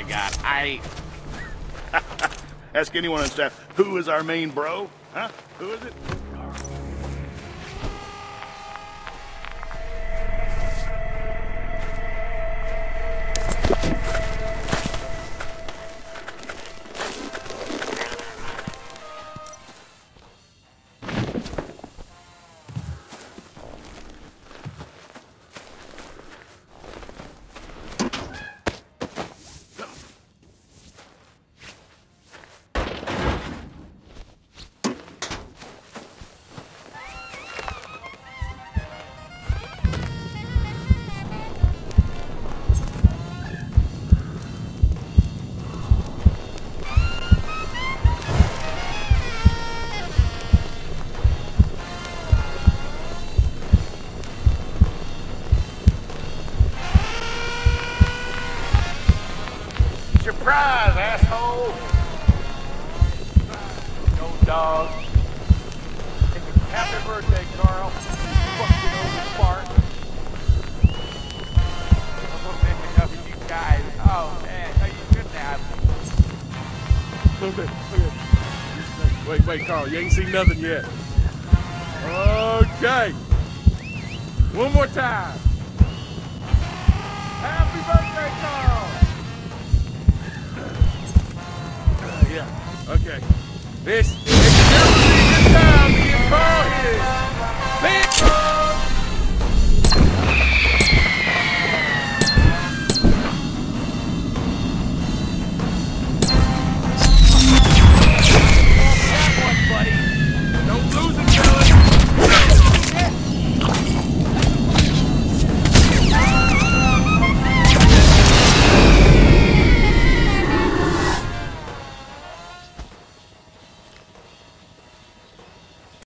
God, Ask anyone on staff, who is our main bro? Huh? Who is it? Surprise, asshole! No dog. Happy birthday, Carl. Fucking old fart. I'm gonna make enough of you guys. Oh man, how you good now? Okay. Wait, Carl. You ain't seen nothing yet. Okay. One more time. Happy birthday, Carl. Yeah. Okay. This is